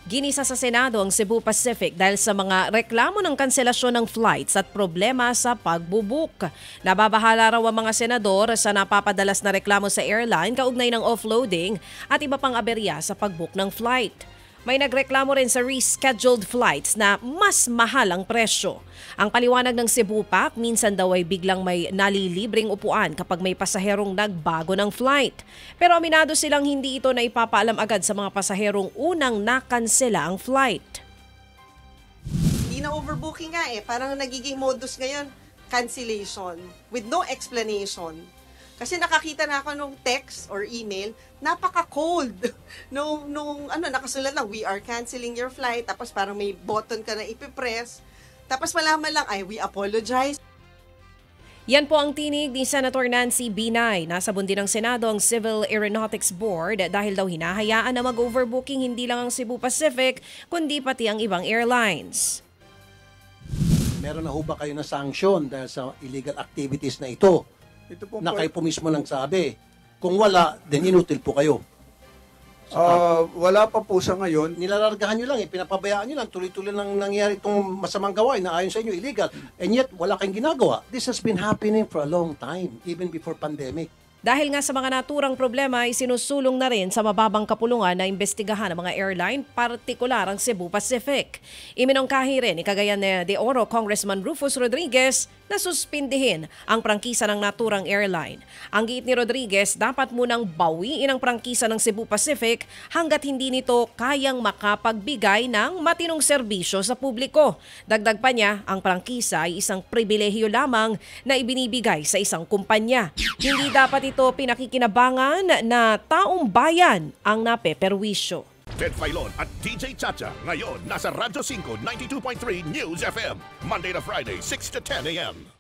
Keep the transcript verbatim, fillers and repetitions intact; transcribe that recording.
Ginisa sa Senado ang Cebu Pacific dahil sa mga reklamo ng kanselasyon ng flights at problema sa pagbubook. Nababahala raw ang mga senador sa napapadalas na reklamo sa airline kaugnay ng offloading at iba pang aberya sa pagbook ng flight. May nagreklamo rin sa rescheduled flights na mas mahal ang presyo. Ang paliwanag ng Cebu P A C, minsan daw ay biglang may nalilibreng upuan kapag may pasaherong nagbago ng flight. Pero aminado silang hindi ito na ipapaalam agad sa mga pasaherong unang nakansela ang flight. Hindi na overbooking nga eh. Parang nagiging modus ngayon, cancellation with no explanation. Kasi nakakita na ako nung text or email, napaka-cold. Nung, nung ano, nakasulat lang, we are canceling your flight. Tapos parang may button ka na ipipress. Tapos malaman lang, ay, we apologize. Yan po ang tinig ni Senator Nancy Binay. Nasa bundi ng Senado ang Civil Aeronautics Board dahil daw hinahayaan na mag-overbooking hindi lang ang Cebu Pacific, kundi pati ang ibang airlines. Meron na ho ba kayo na sanction dahil sa illegal activities na ito? Ito po Na po, kayo po mismo nang sabi. Kung wala, then inutil po kayo. ah, wala pa po sa ngayon. Nilalargahan nyo lang, eh, pinapabayaan nyo lang, tuloy-tuloy nang nangyari itong masamang gawain na ayon sa inyo illegal. And yet, wala kayong ginagawa. This has been happening for a long time, even before pandemic. Dahil nga sa mga naturang problema, isinusulong na rin sa mababang kapulungan na imbestigahan ng mga airline, partikular ang Cebu Pacific. Iminongkahi rin ni Cagayan de Oro Congressman Rufus Rodriguez na suspindihin ang prangkisa ng naturang airline. Ang giit ni Rodriguez, dapat munang bawiin ang prangkisa ng Cebu Pacific hanggat hindi nito kayang makapagbigay ng matinong serbisyo sa publiko. Dagdag pa niya, ang prangkisa ay isang pribilehiyo lamang na ibinibigay sa isang kumpanya. Hindi dapat ito pinakikinabangan na taong bayan ang napeperwisyo. Ted Filon at D J Chacha ngayon nasa Radyo five ninety-two point three News F M Monday to Friday six to ten a m